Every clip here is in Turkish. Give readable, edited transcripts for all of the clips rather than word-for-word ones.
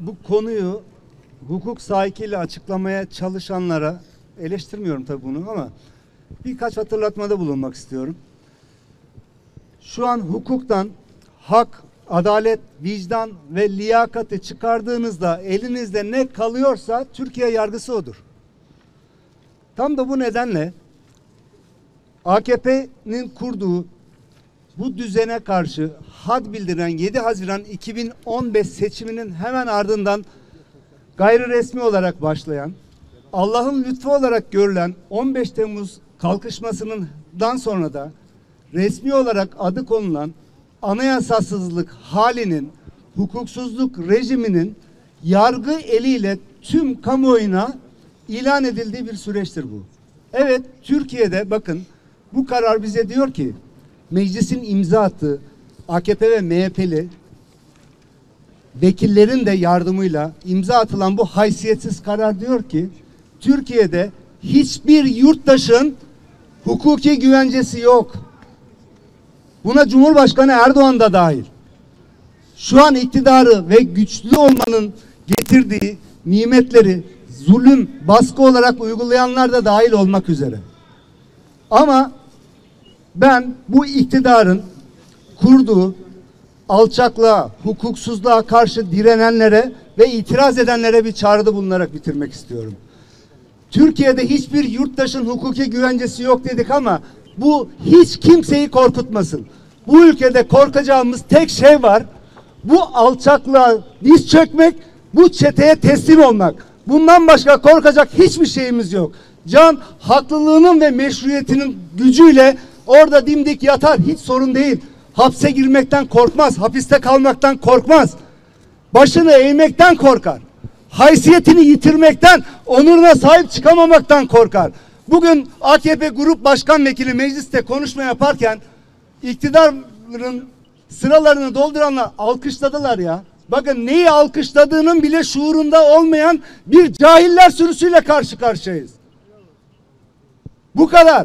bu konuyu hukuk sahikiyle açıklamaya çalışanlara eleştirmiyorum tabii bunu ama birkaç hatırlatmada bulunmak istiyorum. Şu an hukuktan hak, adalet, vicdan ve liyakati çıkardığınızda elinizde ne kalıyorsa Türkiye yargısı odur. Tam da bu nedenle AKP'nin kurduğu bu düzene karşı had bildiren 7 Haziran 2015 seçiminin hemen ardından gayri resmi olarak başlayan, Allah'ın lütfu olarak görülen 15 Temmuz kalkışmasından sonra da resmi olarak adı konulan anayasasızlık halinin, hukuksuzluk rejiminin yargı eliyle tüm kamuoyuna ilan edildiği bir süreçtir bu. Evet, Türkiye'de bakın bu karar bize diyor ki meclisin imza attığı AKP ve MHP'li vekillerin de yardımıyla imza atılan bu haysiyetsiz karar diyor ki Türkiye'de hiçbir yurttaşın hukuki güvencesi yok. Buna Cumhurbaşkanı Erdoğan da dahil. Şu an iktidarı ve güçlü olmanın getirdiği nimetleri zulüm, baskı olarak uygulayanlar da dahil olmak üzere. Ama ben bu iktidarın kurduğu alçaklığa, hukuksuzluğa karşı direnenlere ve itiraz edenlere bir çağrıda bulunarak bitirmek istiyorum. Türkiye'de hiçbir yurttaşın hukuki güvencesi yok dedik ama bu hiç kimseyi korkutmasın. Bu ülkede korkacağımız tek şey var. Bu alçaklığa diz çökmek, bu çeteye teslim olmak. Bundan başka korkacak hiçbir şeyimiz yok. Can haklılığının ve meşruiyetinin gücüyle orada dimdik yatar, hiç sorun değil. Hapse girmekten korkmaz, hapiste kalmaktan korkmaz. Başını eğmekten korkar. Haysiyetini yitirmekten, onuruna sahip çıkamamaktan korkar. Bugün AKP Grup Başkan Vekili mecliste konuşma yaparken iktidarın sıralarını dolduranlar alkışladılar ya. Bakın neyi alkışladığının bile şuurunda olmayan bir cahiller sürüsüyle karşı karşıyayız. Bu kadar.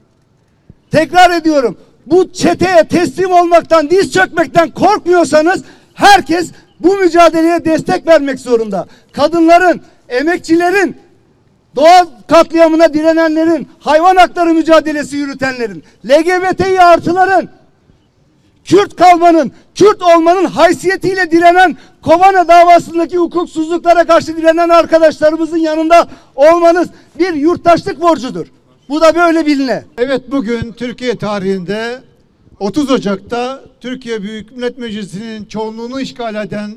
Tekrar ediyorum. Bu çeteye teslim olmaktan, diz çökmekten korkmuyorsanız herkes bu mücadeleye destek vermek zorunda. Kadınların, emekçilerin, doğa katliamına direnenlerin, hayvan hakları mücadelesi yürütenlerin, LGBTİ artıların, Kürt kalmanın, Kürt olmanın haysiyetiyle direnen, Kobane davasındaki hukuksuzluklara karşı direnen arkadaşlarımızın yanında olmanız bir yurttaşlık borcudur. Bu da böyle biline. Evet, bugün Türkiye tarihinde 30 Ocak'ta Türkiye Büyük Millet Meclisi'nin çoğunluğunu işgal eden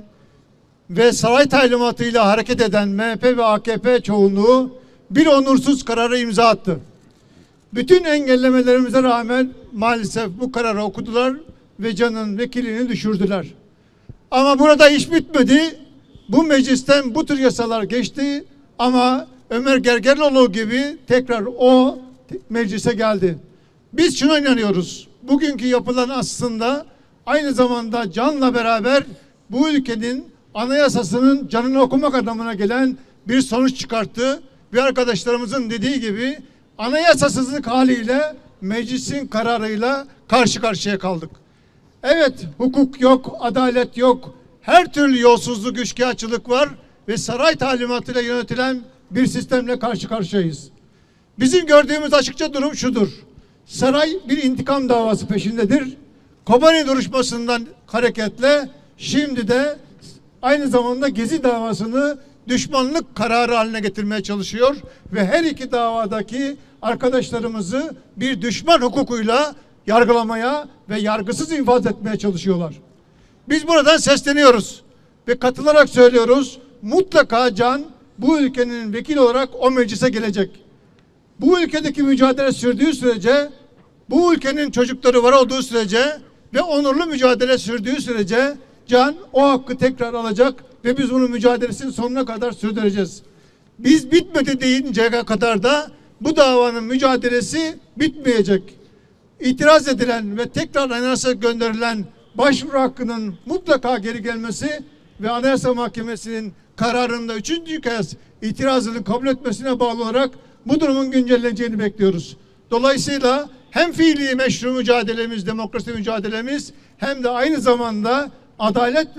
ve saray talimatıyla hareket eden MHP ve AKP çoğunluğu bir onursuz kararı imza attı. Bütün engellemelerimize rağmen maalesef bu kararı okudular ve Can'ın vekilini düşürdüler. Ama burada iş bitmedi. Bu meclisten bu tür yasalar geçti ama Ömer Gergerlioğlu gibi tekrar o meclise geldi. Biz şuna inanıyoruz. Bugünkü yapılan aslında aynı zamanda Can'la beraber bu ülkenin anayasasının canını okumak anlamına gelen bir sonuç çıkarttı. Ve arkadaşlarımızın dediği gibi anayasasızlık haliyle meclisin kararıyla karşı karşıya kaldık. Evet, hukuk yok, adalet yok. Her türlü yolsuzluk, üçkağıtçılık var ve saray talimatıyla yönetilen bir sistemle karşı karşıyayız. Bizim gördüğümüz açıkça durum şudur. Saray bir intikam davası peşindedir. Kobane duruşmasından hareketle şimdi de aynı zamanda Gezi davasını düşmanlık kararı haline getirmeye çalışıyor ve her iki davadaki arkadaşlarımızı bir düşman hukukuyla yargılamaya ve yargısız infaz etmeye çalışıyorlar. Biz buradan sesleniyoruz ve katılarak söylüyoruz. Mutlaka Can bu ülkenin vekili olarak o meclise gelecek. Bu ülkedeki mücadele sürdüğü sürece, bu ülkenin çocukları var olduğu sürece ve onurlu mücadele sürdüğü sürece Can o hakkı tekrar alacak ve biz bunun mücadelesini sonuna kadar sürdüreceğiz. Biz bitmedi deyinceye kadar da bu davanın mücadelesi bitmeyecek. İtiraz edilen ve tekrar anayasaya gönderilen başvuru hakkının mutlaka geri gelmesi ve Anayasa Mahkemesi'nin kararında 3. kez itirazını kabul etmesine bağlı olarak bu durumun güncelleneceğini bekliyoruz. Dolayısıyla hem fiili meşru mücadelemiz, demokrasi mücadelemiz hem de aynı zamanda adalet ve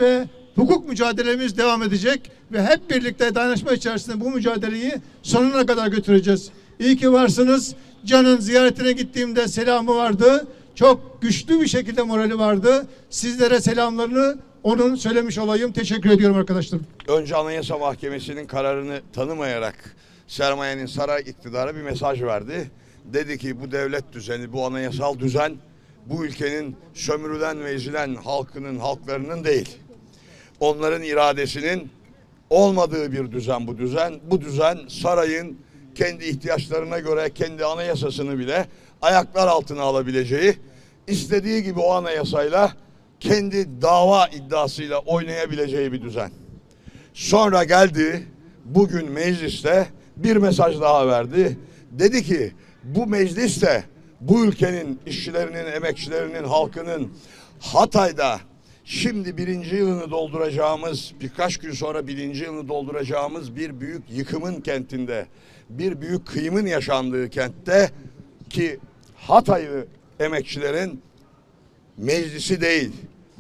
hukuk mücadelemiz devam edecek ve hep birlikte dayanışma içerisinde bu mücadeleyi sonuna kadar götüreceğiz. İyi ki varsınız. Can'ın ziyaretine gittiğimde selamı vardı. Çok güçlü bir şekilde morali vardı. Sizlere selamlarını onun söylemiş olayım. Teşekkür ediyorum arkadaşlarım. Önce Anayasa Mahkemesi'nin kararını tanımayarak sermayenin saray iktidara bir mesaj verdi. Dedi ki bu devlet düzeni, bu anayasal düzen bu ülkenin sömürülen ve ezilen halkının, halklarının değil. Onların iradesinin olmadığı bir düzen bu düzen. Bu düzen sarayın kendi ihtiyaçlarına göre kendi anayasasını bile ayaklar altına alabileceği, istediği gibi o anayasayla kendi dava iddiasıyla oynayabileceği bir düzen. Sonra geldi bugün mecliste bir mesaj daha verdi. Dedi ki bu mecliste bu ülkenin işçilerinin, emekçilerinin, halkının Hatay'da şimdi 1. yılını dolduracağımız, birkaç gün sonra 1. yılını dolduracağımız bir büyük yıkımın kentinde, bir büyük kıyımın yaşandığı kentte ki Hatay'ı emekçilerin meclisi değil.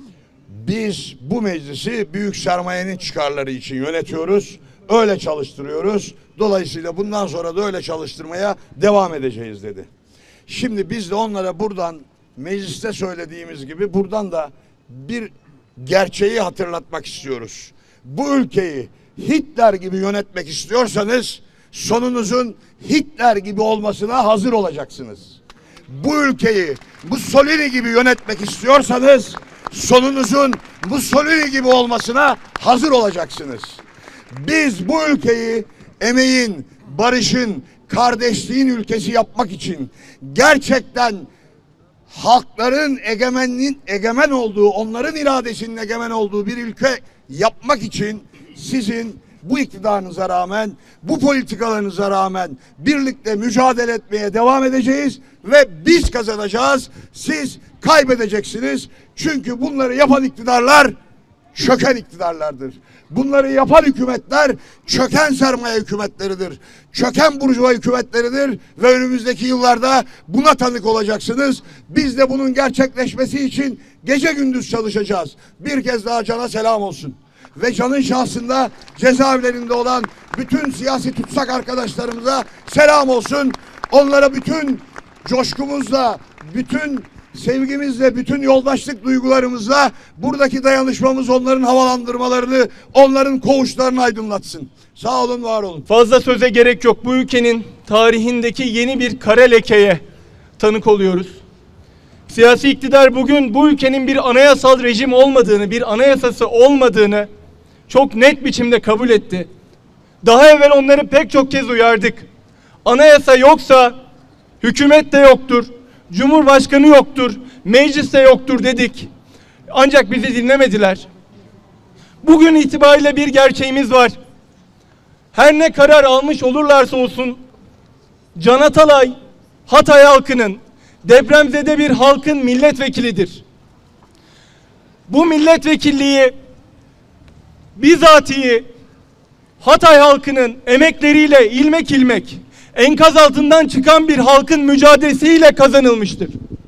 Biz bu meclisi büyük sermayenin çıkarları için yönetiyoruz. Öyle çalıştırıyoruz. Dolayısıyla bundan sonra da öyle çalıştırmaya devam edeceğiz dedi. Şimdi biz de onlara buradan mecliste söylediğimiz gibi buradan da bir gerçeği hatırlatmak istiyoruz. Bu ülkeyi Hitler gibi yönetmek istiyorsanız sonunuzun Hitler gibi olmasına hazır olacaksınız. Bu ülkeyi Mussolini gibi yönetmek istiyorsanız sonunuzun Mussolini gibi olmasına hazır olacaksınız. Biz bu ülkeyi emeğin, barışın, kardeşliğin ülkesi yapmak için gerçekten halkların egemen olduğu, onların iradesinin egemen olduğu bir ülke yapmak için sizin bu iktidarınıza rağmen, bu politikalarınıza rağmen birlikte mücadele etmeye devam edeceğiz ve biz kazanacağız. Siz kaybedeceksiniz. Çünkü bunları yapan iktidarlar çöken iktidarlardır. Bunları yapan hükümetler çöken sermaye hükümetleridir. Çöken burjuva hükümetleridir ve önümüzdeki yıllarda buna tanık olacaksınız. Biz de bunun gerçekleşmesi için gece gündüz çalışacağız. Bir kez daha Can'a selam olsun. Ve Can'ın şahsında cezaevlerinde olan bütün siyasi tutsak arkadaşlarımıza selam olsun. Onlara bütün coşkumuzla, bütün sevgimizle, bütün yoldaşlık duygularımızla buradaki dayanışmamız onların havalandırmalarını, onların koğuşlarını aydınlatsın. Sağ olun, var olun. Fazla söze gerek yok. Bu ülkenin tarihindeki yeni bir kara lekeye tanık oluyoruz. Siyasi iktidar bugün bu ülkenin bir anayasal rejim olmadığını, bir anayasası olmadığını çok net biçimde kabul etti. Daha evvel onları pek çok kez uyardık. Anayasa yoksa hükümet de yoktur, Cumhurbaşkanı yoktur, meclis de yoktur dedik. Ancak bizi dinlemediler. Bugün itibariyle bir gerçeğimiz var. Her ne karar almış olurlarsa olsun Can Atalay, Hatay halkının, depremzede bir halkın milletvekilidir. Bu milletvekilliği bizatihi Hatay halkının emekleriyle ilmek ilmek enkaz altından çıkan bir halkın mücadelesiyle kazanılmıştır.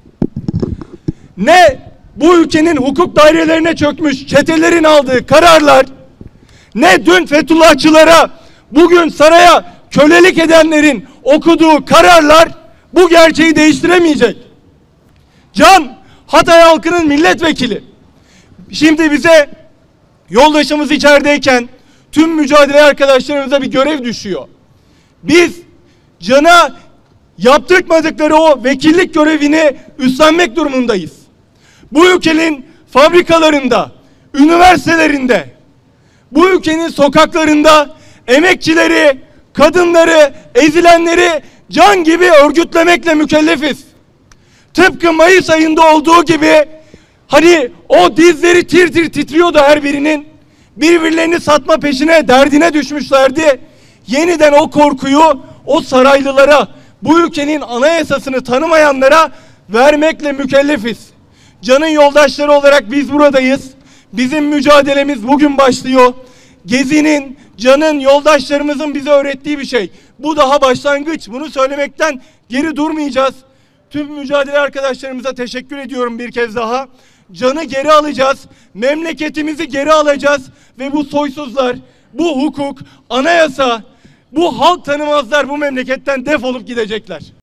Ne bu ülkenin hukuk dairelerine çökmüş çetelerin aldığı kararlar, ne dün Fethullahçılara, bugün saraya kölelik edenlerin okuduğu kararlar bu gerçeği değiştiremeyecek. Can, Hatay halkının milletvekili. Şimdi bize yoldaşımız içerideyken tüm mücadele arkadaşlarımıza bir görev düşüyor. Biz Can'a yaptırmadıkları o vekillik görevini üstlenmek durumundayız. Bu ülkenin fabrikalarında, üniversitelerinde, bu ülkenin sokaklarında emekçileri, kadınları, ezilenleri Can gibi örgütlemekle mükellefiz. Tıpkı Mayıs ayında olduğu gibi, hani o dizleri tir tir titriyordu her birinin, birbirlerini satma peşine, derdine düşmüşlerdi. Yeniden o korkuyu o saraylılara, bu ülkenin anayasasını tanımayanlara vermekle mükellefiz. Can'ın yoldaşları olarak biz buradayız. Bizim mücadelemiz bugün başlıyor. Gezi'nin, Can'ın, yoldaşlarımızın bize öğrettiği bir şey. Bu daha başlangıç. Bunu söylemekten geri durmayacağız. Tüm mücadele arkadaşlarımıza teşekkür ediyorum bir kez daha. canı geri alacağız. Memleketimizi geri alacağız ve bu soysuzlar, bu hukuk, anayasa, bu halk tanımazlar bu memleketten defolup gidecekler.